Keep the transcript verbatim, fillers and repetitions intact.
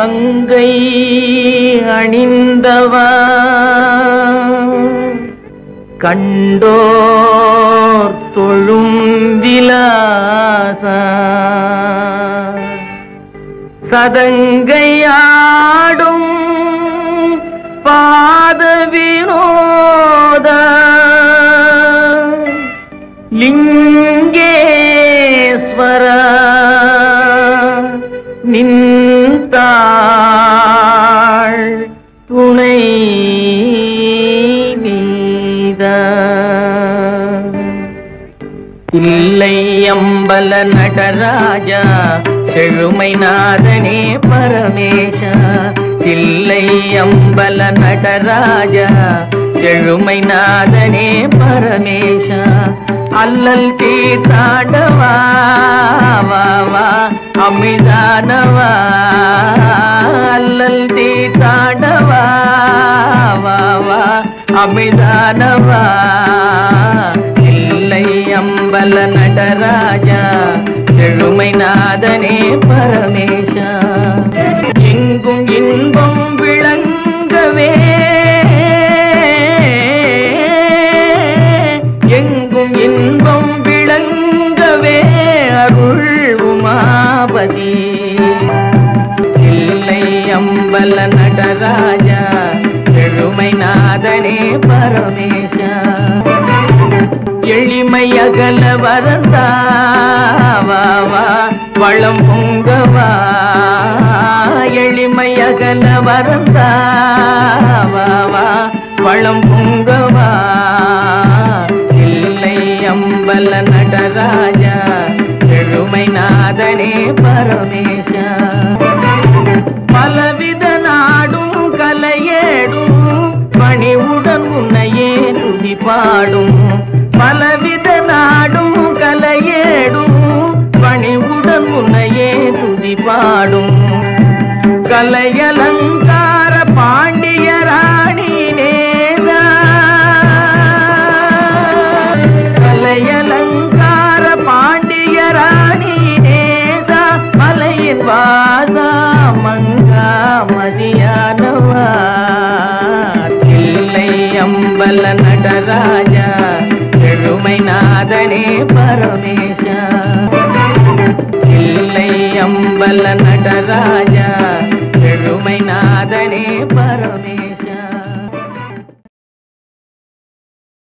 கங்கை அணிந்தவா கண்டோர் தொழும் விலாசா சதங்கையாடும் பாத வினோத லிங்கேஸ்வர நின்றாள் துணை நீத தில்லை அம்பல நடராஜா செழுமை நாதனே பரமேசா தில்லை அம்பல நடராஜா செழுமை நாதனே பரமேசா அல்லல் தீர்த்தாண்டவா வா அமிதானவா அல்லல் தீர்த்தாண்டவா வா அமிதானவா தில்லை அம்பல நடராஜா செழுமை நாதனே பரமேசா எங்கும் இன்பம் விளங்கவே எங்கும் இன்பம் விளங்கவே அருள் உமாபதி தில்லை அம்பல நடராஜா செழுமை நாதனே பரமேசா எளிமை அகல வரந்தாவா வளம் பொங்கவா எளிமை அகல வரந்தாவா வளம் பொங்கவா தில்லை அம்பல நடராஜா செழுமை நாதனே பரமேசா பலவித நாடும் கலையேடும் பணிவுடன் உன்னையே துதி பாடும் பலவித நாடும் கலையேடும் பணிவுடன் உன்னையே துதி பாடும் கலையலங்கார பாண்டிய ராணி நேசா கலையலங்கார பாண்டிய ராணி நேசா மலையின் வாசா மங்கா மதியானவா தில்லை அம்பல நடராஜா செழுமை நாதனே பரமேசா தில்லை அம்பல நடராஜா செழுமை நாதனே பரமேசா